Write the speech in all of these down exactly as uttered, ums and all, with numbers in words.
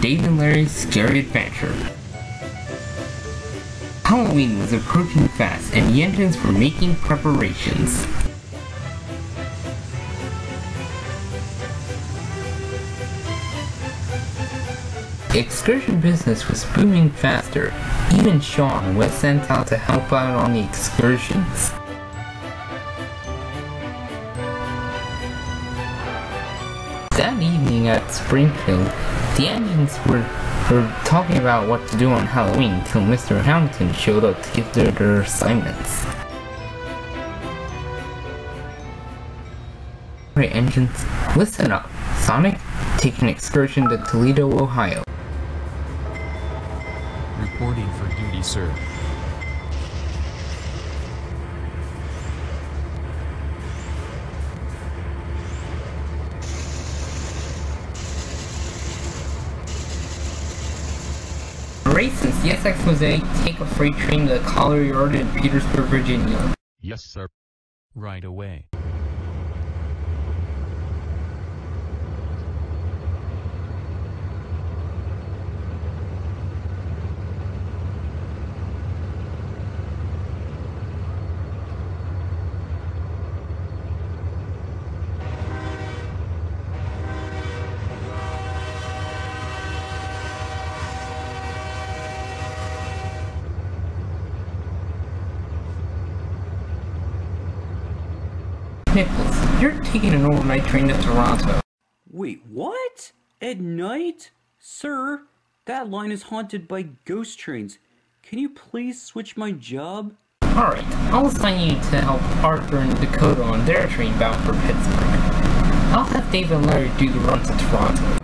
Dave and Larry's Scary Adventure. Halloween was approaching fast, and the engines were making preparations. Excursion business was booming faster. Even Sean was sent out to help out on the excursions. That evening at Springfield, the engines were, were talking about what to do on Halloween until Mister Hamilton showed up to give their, their assignments. Alright engines, listen up. Sonic, take an excursion to Toledo, Ohio. Reporting for duty, sir. Alright, since the S X Jose, take a freight train to the Collar Yard in Petersburg, Virginia. Yes, sir. Right away. Nicholas, you're taking an overnight train to Toronto. Wait, what? At night? Sir, that line is haunted by ghost trains. Can you please switch my job? Alright, I'll assign you to help Arthur and Dakota on their train bound for Pittsburgh. I'll have Dave and Larry do the run to Toronto.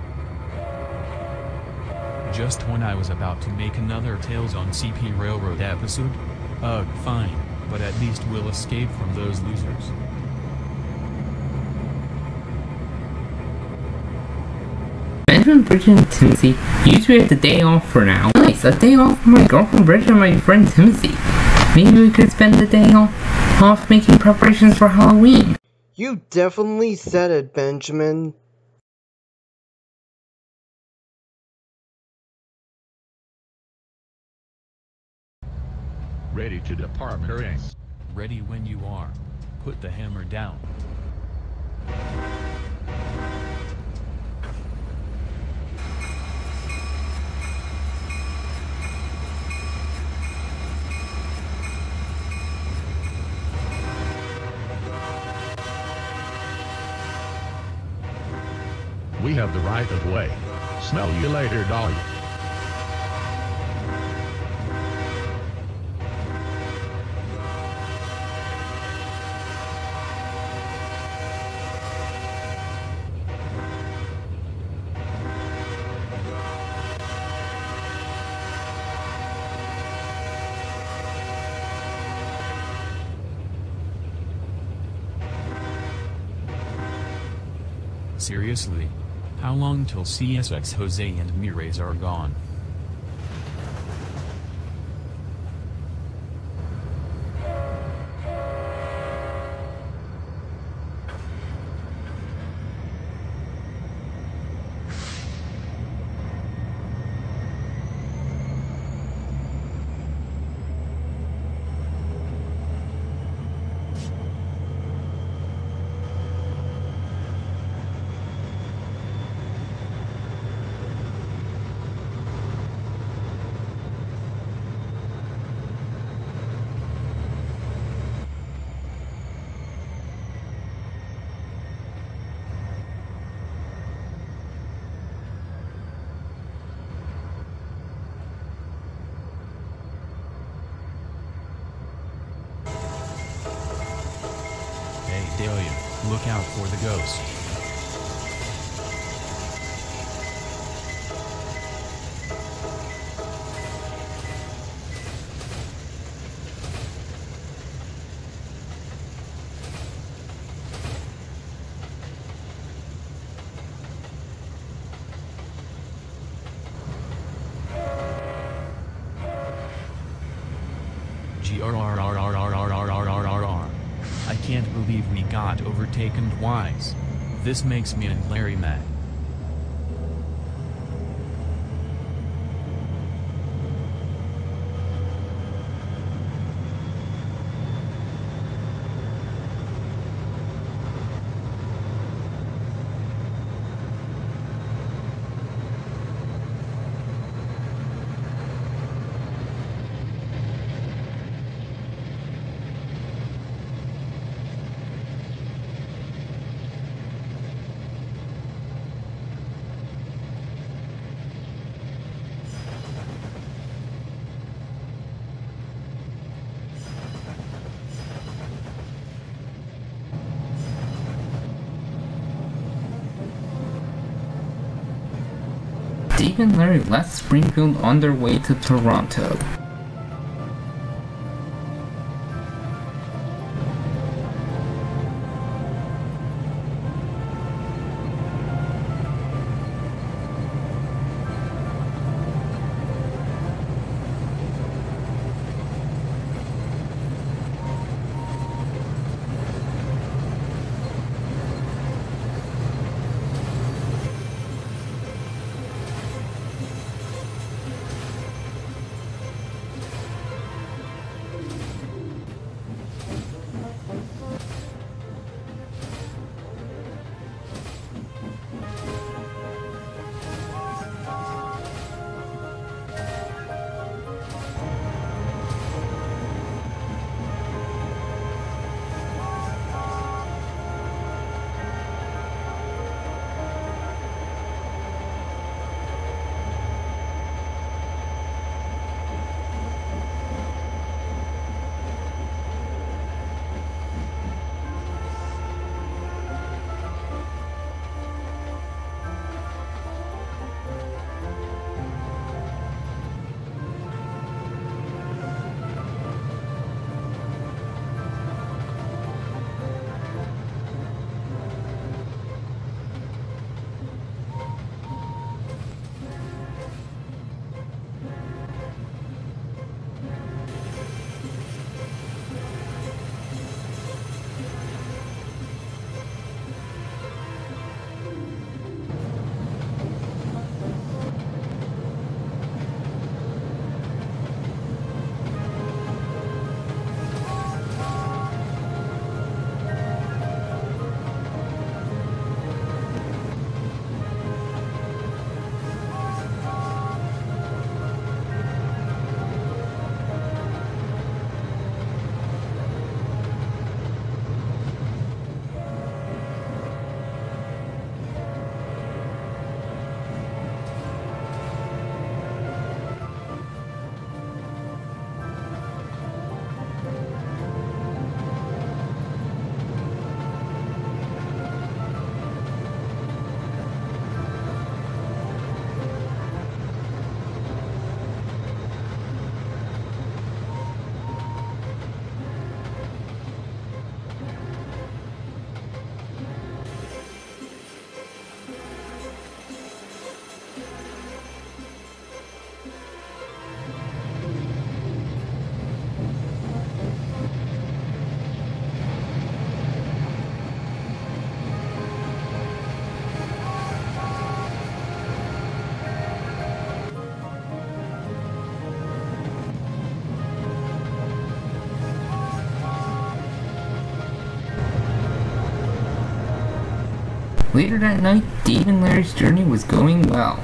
Just when I was about to make another Tales on C P Railroad episode? Ugh, fine, but at least we'll escape from those losers. Benjamin, Bridget, and Timothy, you two have the day off for now. Nice, a day off for my girlfriend Bridget and my friend Timothy. Maybe we could spend the day off, off making preparations for Halloween. You definitely said it, Benjamin. Ready to depart, Marine. Ready when you are. Put the hammer down. We have the right of way. Smell you later, Dolly. Seriously? How long till C S X Jose and Mires are gone? Dahlia, look out for the ghost. G R R R R R R R R R R R. I can't believe we got overtaken twice. This makes me and Larry mad. Dave and Larry left Springfield on their way to Toronto. Later that night, Dave and Larry's journey was going well.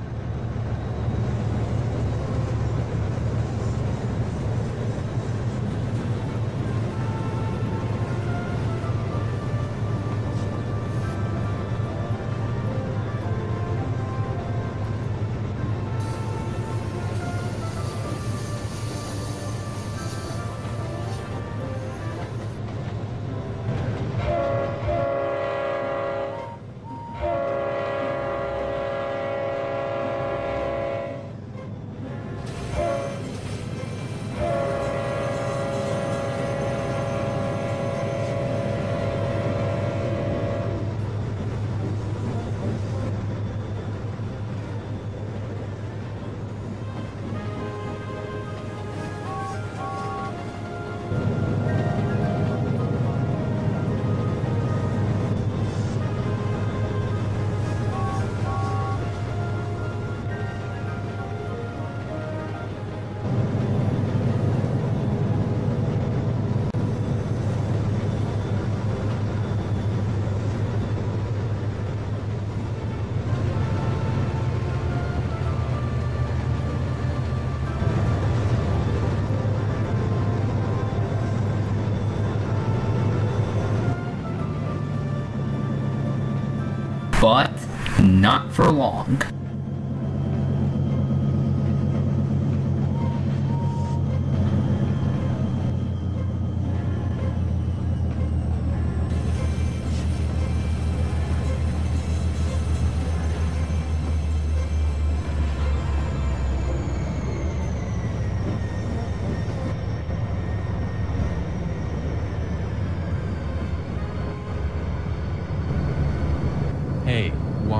But not for long.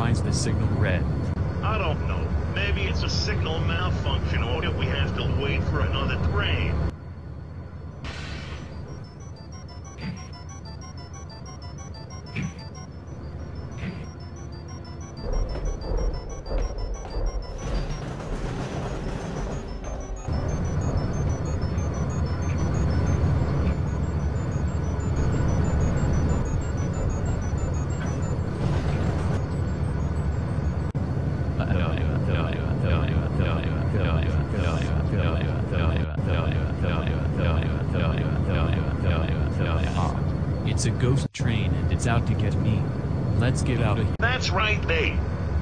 why is the signal red? I don't know. Maybe it's a signal malfunction, or if we have to wait for another train. It's a ghost train and it's out to get me. Let's get out of here. That's right, Nate.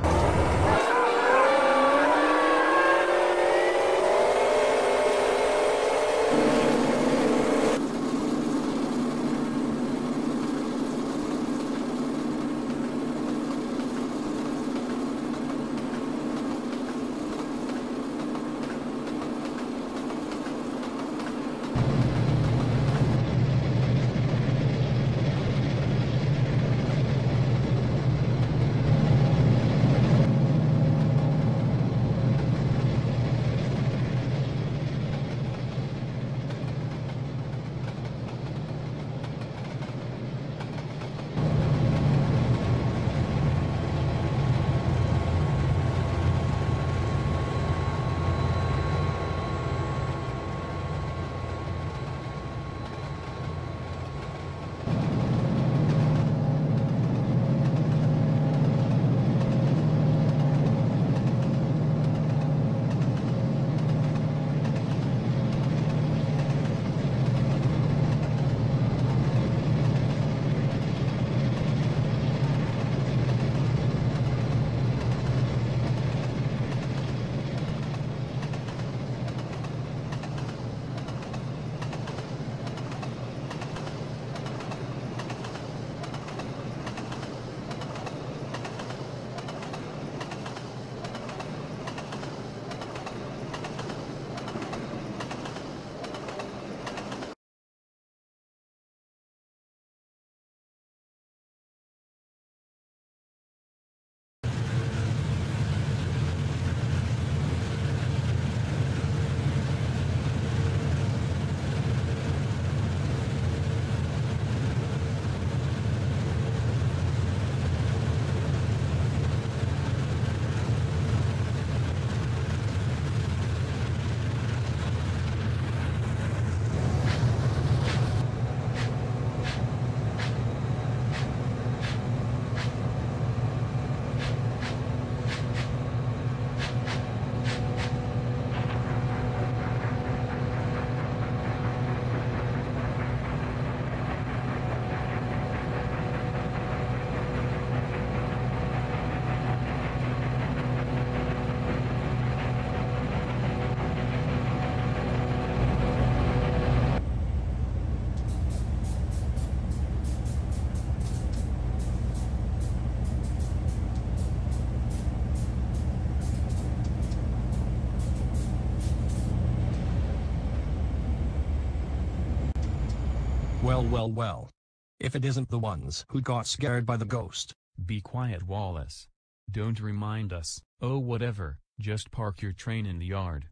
Well, well, well. If it isn't the ones who got scared by the ghost. Be quiet, Wallace. Don't remind us. Oh, whatever, just park your train in the yard.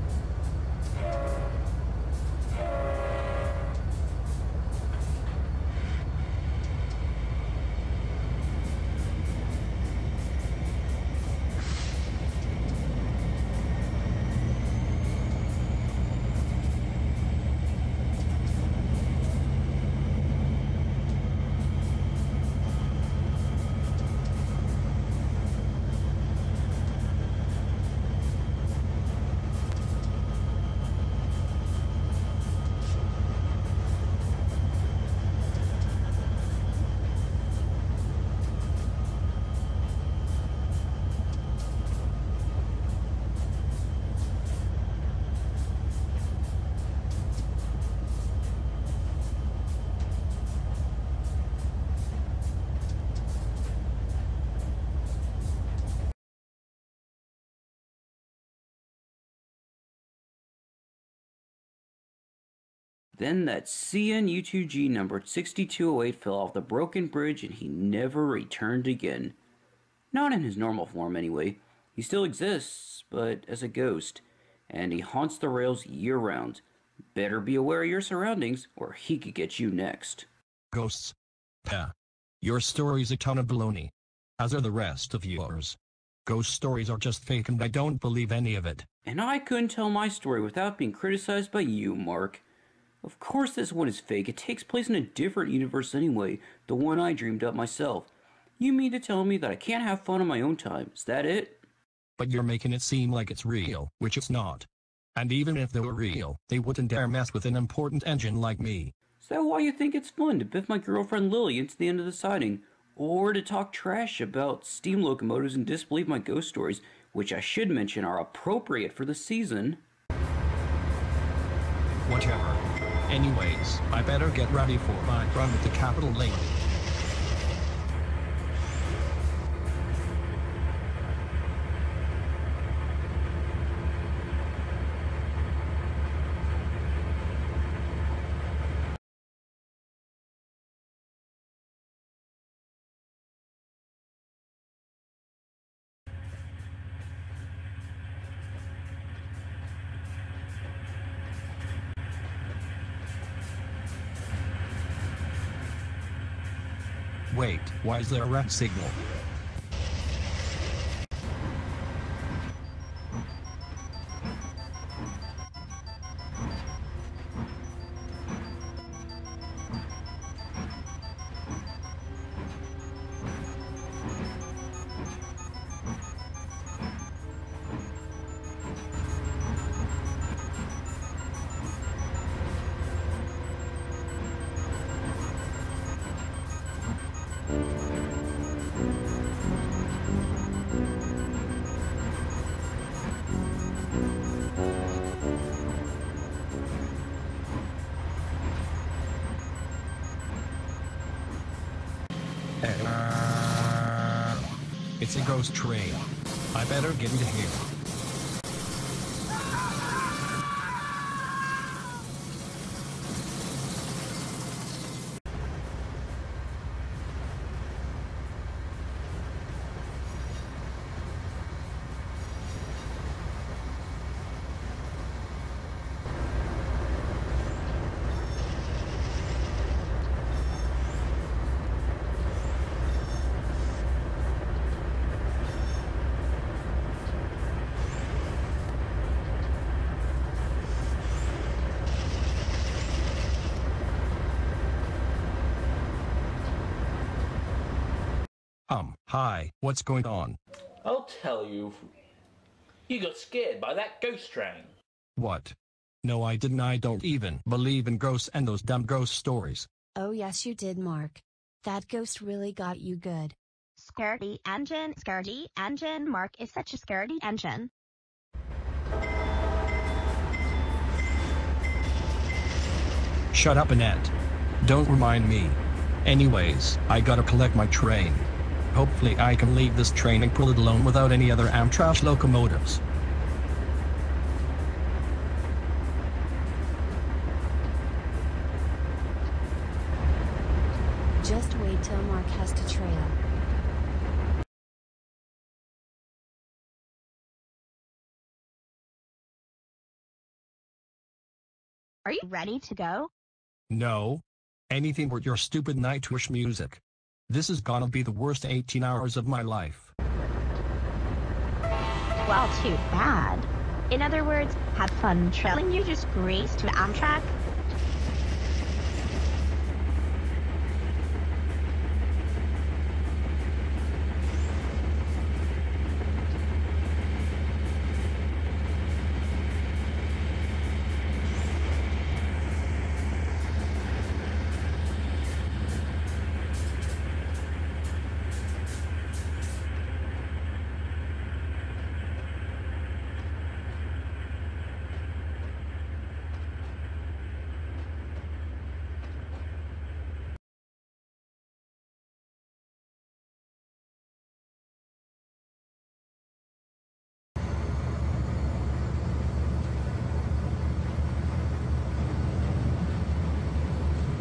Then that C N U two G number sixty-two oh eight fell off the broken bridge and he never returned again. Not in his normal form, anyway. He still exists, but as a ghost, and he haunts the rails year-round. Better be aware of your surroundings, or he could get you next. Ghosts? Pah. Your story's a ton of baloney. As are the rest of yours. Ghost stories are just fake and I don't believe any of it. And I couldn't tell my story without being criticized by you, Mark. Of course this one is fake. It takes place in a different universe anyway, the one I dreamed up myself. You mean to tell me that I can't have fun on my own time? Is that it? But you're making it seem like it's real, which it's not. And even if they were real, they wouldn't dare mess with an important engine like me. Is that why you think it's fun to biff my girlfriend Lily into the end of the siding? Or to talk trash about steam locomotives and disbelieve my ghost stories, which I should mention are appropriate for the season? Whatever. Anyways, I better get ready for my run with the capital lady. Wait, why is there a red signal? It's a ghost train. I better get into here. Um, hi, what's going on? I'll tell you. You got scared by that ghost train. What? No, I didn't. I don't even believe in ghosts and those dumb ghost stories. Oh yes you did, Mark. That ghost really got you good. Scaredy engine, scaredy engine, Mark is such a scaredy engine. Shut up, Annette. Don't remind me. Anyways, I gotta collect my train. Hopefully I can leave this train and pull it alone without any other Amtrak locomotives. Just wait till Mark has to trail. Are you ready to go? No. Anything but your stupid nightwish music. This is gonna be the worst eighteen hours of my life. Well, too bad. In other words, have fun trailing you just grease to Amtrak.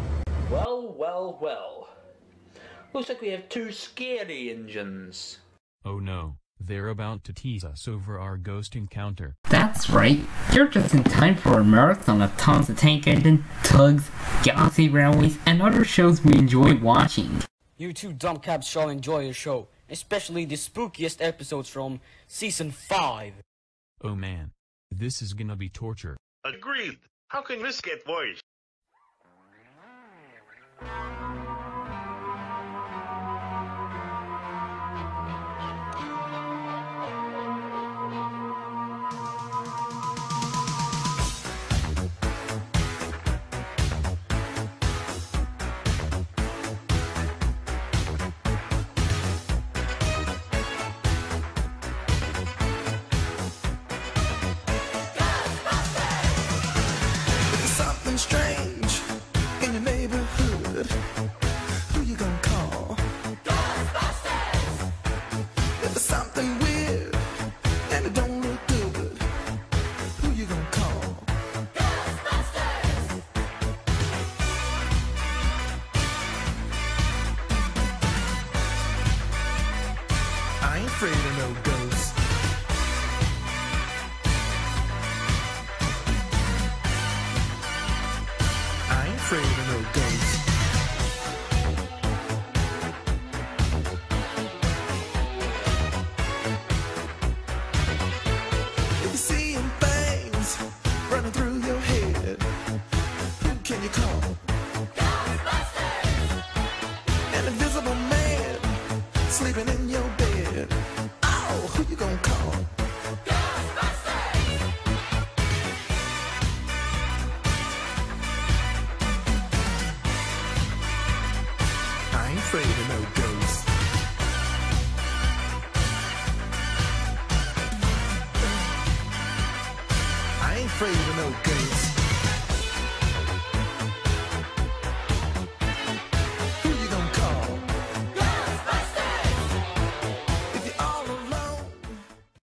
Well, well, well. Looks like we have two scary engines. Oh no, they're about to tease us over our ghost encounter. That's right, you're just in time for a marathon of tons of tank engine, tugs, galaxy railways, and other shows we enjoy watching. You two dumb cabs shall enjoy your show, especially the spookiest episodes from Season five. Oh man, this is gonna be torture. Agreed. How can this get worse? Strange in your neighborhood. Who you gonna call? Ghostbusters! If there's something weird and it don't look good, who you gonna call? Ghostbusters! I ain't afraid of no ghosts. Afraid of no ghosts. If you're seeing things running through your head, who can you call? Ghostbusters! An invisible man sleeping in your bed. Oh, who you gonna call? I ain't afraid of no ghosts. I ain't afraid of no ghosts.